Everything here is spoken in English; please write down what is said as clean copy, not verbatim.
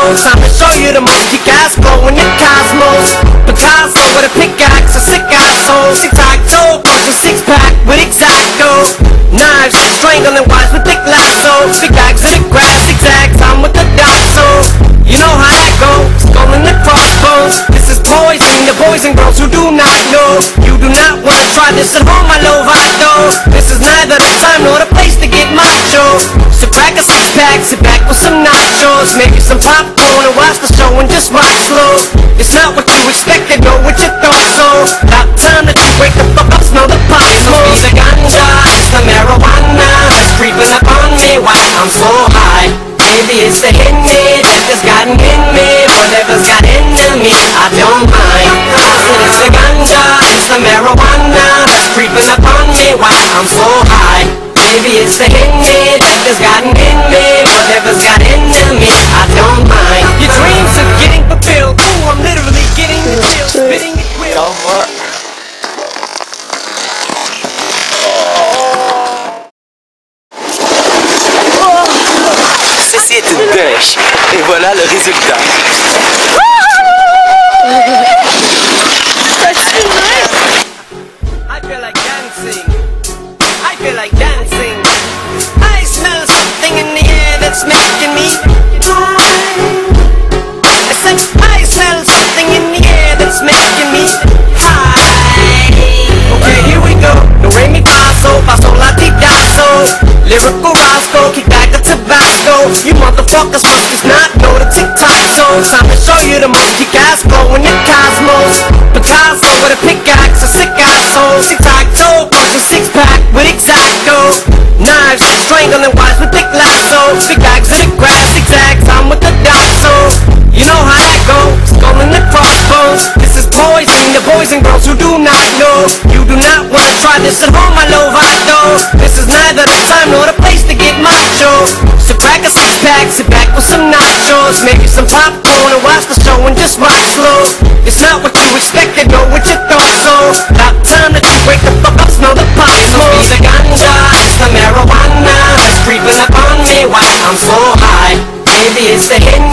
Time to show you the monkey gas glow in the cosmos. Picasso with a pickaxe, a sick asshole. Tic-tac-toe, punching six-pack with Exacto. Knives, strangling wires with thick lassos. Big bags of the grass, zigzags, I'm with the doxo. You know how that goes, skull in the crossbones. This is poison, the boys and girls who do not know. You do not want to try this at home, my Lovato. This is neither the time nor the place to get macho. So crack a six-pack, sit back with some nachos. Maybe some popcorn and watch the show and just rock slow. It's not what you expected, know what you thought so. About time that you wake the fuck up, smell the pot smoke. It's the ganja, it's the marijuana that's creeping up on me while I'm so high. Maybe it's the Henny that has gotten in me. Whatever's got into me, I don't mind. I said it's the ganja, it's the marijuana that's creeping up on me while I'm so high. Maybe it's the Henny that has gotten in me. Whatever's got into me, I don't mind. Your dreams are getting fulfilled. Ooh, I'm literally getting the chill, spitting the quill. Ceci est une dèche, et voilà le résultat. I feel like dancing. I feel like dancing. I smell something in the air that's making me high. I said I smell something in the air that's making me high. Okay, here we go. No re mi fa sol la ti da so. Lyrical Roscoe, kick back the Tabasco. You motherfuckers must just not know the TikTok songs. Time to show you the monkey gas glow in the cosmos. Picasso with a pickaxe, a sick asshole. Tic-tac-toe, punching six-pack with Exacto. Knives, strangling wires with thick lassos. Big bags of the grass, zigzags, I'm with the doxo. You know how that goes, skull in the crossbones. This is poison, the boys and girls who do not know. You do not want to try this at home, my Lovato. This is neither the time nor the place to get macho. So crack a six-pack, sit back with some nachos. Maybe some popcorn and watch the show and just rock slow. It's not what you expected, know what you thought so. About time that you wake the fuck up, smell the pot smoke. It's the ganja, it's the marijuana that's creeping up on me while I'm so high. Maybe it's the Henny